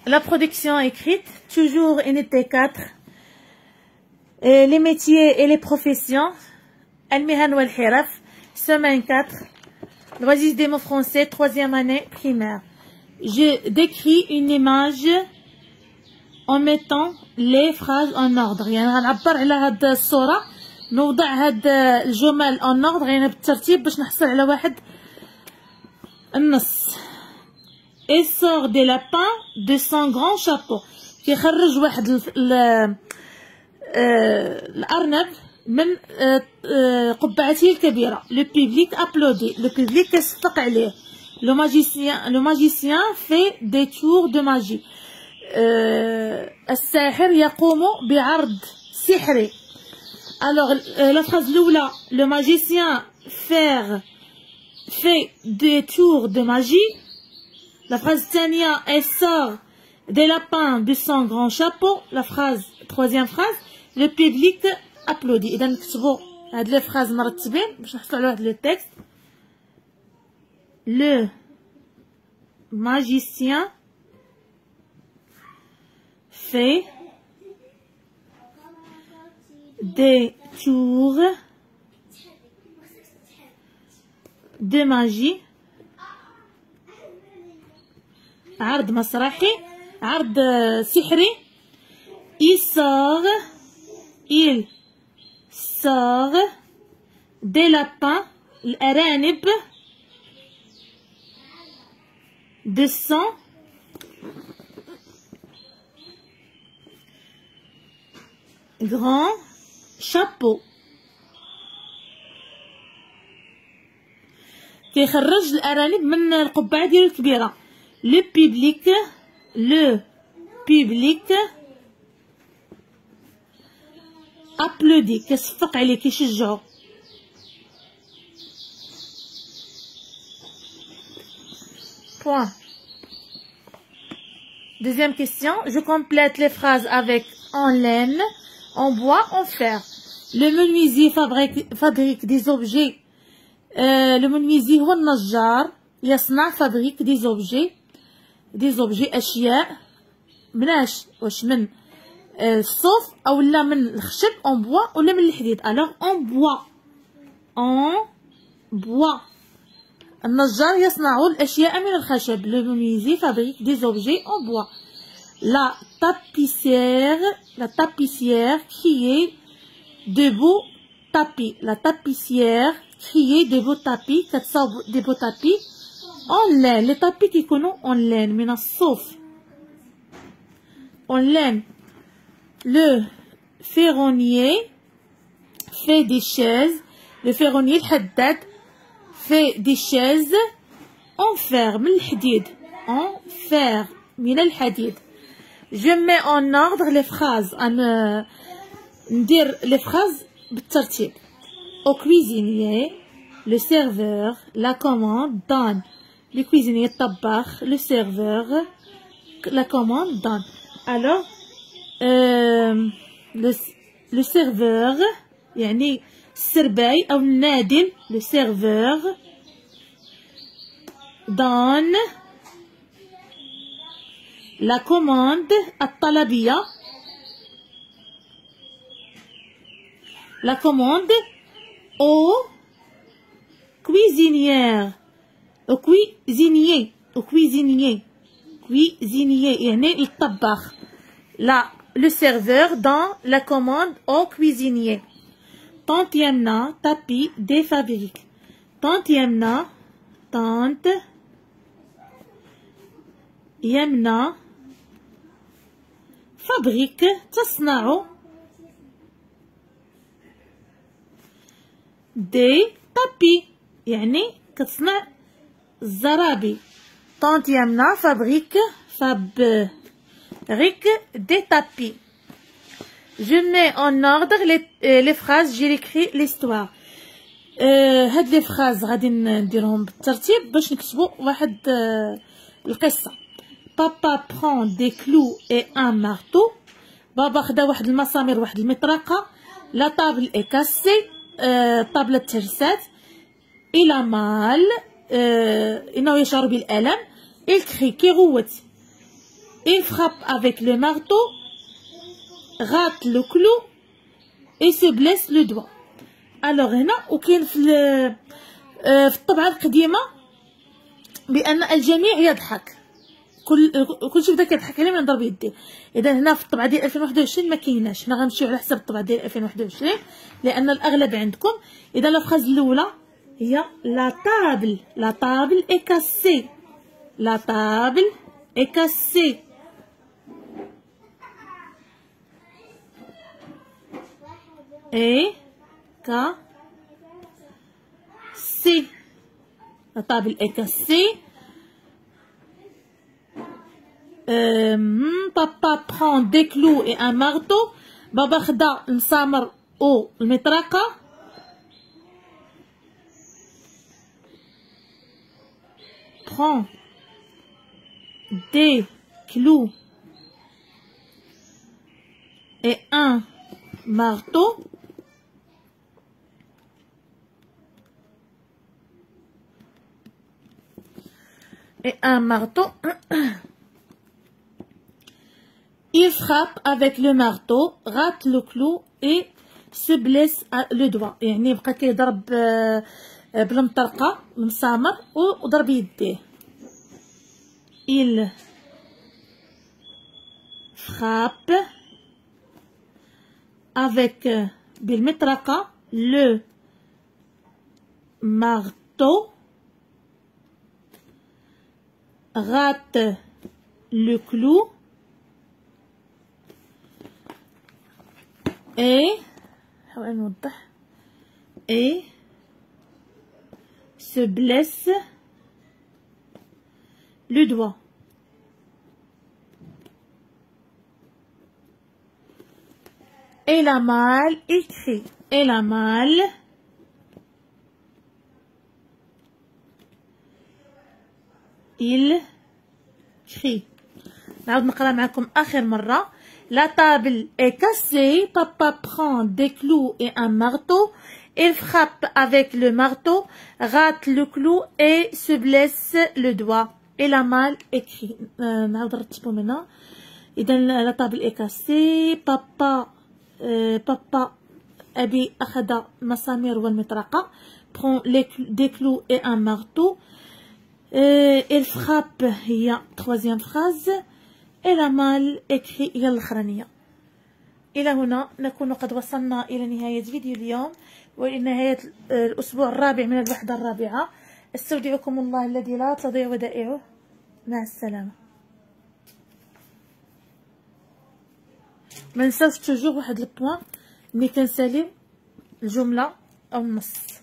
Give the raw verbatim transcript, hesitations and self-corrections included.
La production écrite, toujours unité quatre. Et les métiers et les professions. Al-Mihan wal Hiraf, semaine quatre. Le registre des mots français, troisième année primaire. Je décris une image en mettant les phrases en ordre. يعني غنعبر على هاد الصورة، نوضع هاد الجمل en ordre يعني بالترتيب باش نحصل على واحد النص. Et sort des lapins de son grand chapeau. كيخرج واحد ال الأرنب من قبعته الكبيرة. Le public applaudit. Le public يصفق عليه. Le magicien, le magicien fait des tours de magie. الساحر يقوم بعرض سحري. Alors la phrase الأولى le magicien faire fait des tours de magie. La phrase الثانية elle sort des lapins de son grand chapeau. La phrase troisième phrase le public applaudit. إذا نكتبوا هاد لي فراز مرتبين باش نحصلوا على واحد لو تكست. Le magicien fait des tours de magie. عرض مسرحي، عرض سحري. Il sort, il sort des lapins الأرانب de son grand chapeau. كيخرج الأرانب من القبعة ديالو الكبيرة. Le public, le public applaudit. كيصفق عليه كيشجعو. Point. Deuxième question. Je complète les phrases avec en laine, en bois, en fer. Le menuisier fabrique, fabrique des objets. Euh, le menuisier هو النجار. يصنع fabrique des objets. des objets أشياء. مناش واش من الصوف أو لا من الخشب en bois ولا من الحديد. alors en bois. en bois. النجار يصنع الأشياء من الخشب. Le menuisier fabrique des objets en bois. La tapissière, la tapissière criait de beaux tapis. La tapissière criait de beaux tapis. كتصاوب de beaux tapis en laine. Les tapis كيكونوا en laine من الصوف. en laine. Le ferronnier fait des chaises. Le ferronnier الحداد fait des chaises en fer من الحديد. en fer من الحديد. Je mets en ordre les phrases. أنا ندير les phrases بالترتيب. Au cuisinier, le serveur, la commande donne. Le cuisinier الطباخ, le serveur, la commande donne. Alors euh, le, le serveur يعني السرباي أو النادل. le serveur donne la commande الطلبية. la commande au cuisinière au cuisinier au cuisinier cuisinier يعني الطباخ. la le serveur donne la commande au cuisinier. Tante Yamna tapis des fabriques. Tante Yamna tante Yamna fabrique تصنع des tapis يعني كتصنع الزرابي. Tante Yamna fabrique fabrique des tapis. Je mets en ordre les, euh, les phrases. J'ai écrit l'histoire. euh, هاد لي phrases غادي نديرهم بالترتيب باش نكتبوا واحد euh, القصة. Papa prend des clous et un marteau. بابا خدا واحد المسامير واحد المطرقة. La table est cassée. الطابلة تهرسات. Il a mal. euh, إنه يشعر بالألم. Il crie كيغوت. il frappe avec le marteau, rate le clou et se blesse le doigt. alors هنا وكاين في في الطبعه القديمه بان الجميع يضحك، كل كلشي بدا كيضحك عليه من ضرب يديه. اذا هنا في الطبعه ديال ألفين وواحد وعشرين ما كايناش، حنا غنمشيو على حسب الطبعه ديال ألفين وواحد وعشرين لان الاغلب عندكم. اذا لا فراز الاولى هي لا طابل، لا طابل اي كاسي، لا طابل اي كاسي. اي كا سي، la table est cassée. Euh, papa prend des clous et un marteau. بابا خدا المسامر و المطرقة. prend des clous et un marteau. Et un marteau. Il frappe avec le marteau, rate le clou et se blesse le doigt. يعني بقى كيضرب بالمطرقة المسامر وضرب يديه. Il frappe avec بالمطرقة le marteau, rate le clou et حاول نوضح et se blesse le doigt. Elle a mal écrit, elle a mal il crie. نعاود نقرا معكم اخر مره. La table est cassée, papa prend des clous et un marteau, il frappe avec le marteau, rate le clou et se blesse le doigt. Il a mal écrit. نعاود نرتبو من هنا. اذا la table est cassée, papa euh, papa ابي اخذ المسامير والمطرقه. prend des clous et un marteau. Euh, il frappe هي troisième phrase. elle a mal écrit هي الأخرانية. إلى هنا نكون قد وصلنا إلى نهاية فيديو اليوم وإلى نهاية الأسبوع الرابع من الوحدة الرابعة. استودعكم الله الذي لا تضيع ودائعه. مع السلامة. ما نساوش توجور واحد البوان ملي كنساليو الجملة أو النص.